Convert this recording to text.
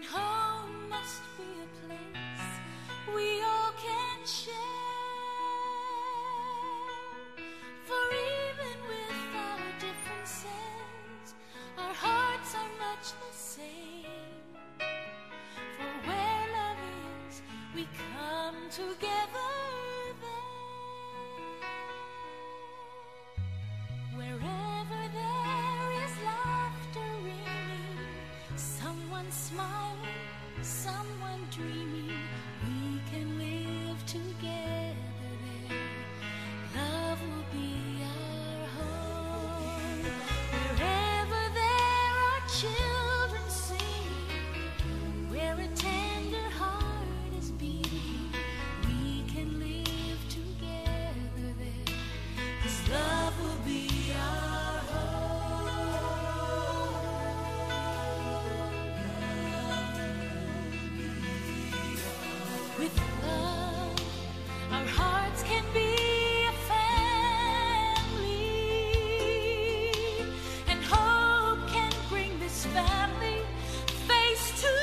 And home must be a place we all can share. For even with our differences, our hearts are much the same. For where love is, we come together there. Wherever there is laughter ringing, someone smiling, someone dreaming, we can live together there. Love will be our home. Wherever there are children singing, where a tender heart is beating, we can live together there. 'Cause love will be our home. With love, our hearts can be a family, and hope can bring this family face to